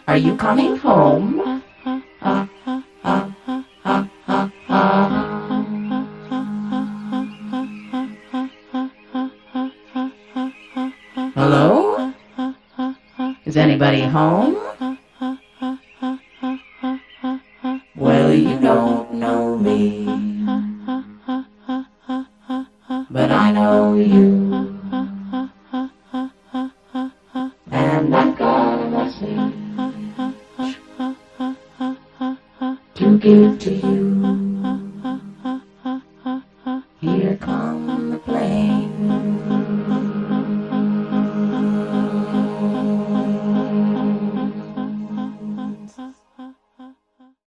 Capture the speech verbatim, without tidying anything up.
Are you coming home? Uh, uh, uh, uh, uh, uh. Hello? Is anybody home? Well, you don't know me, but I know you, and I've got a message to give to you.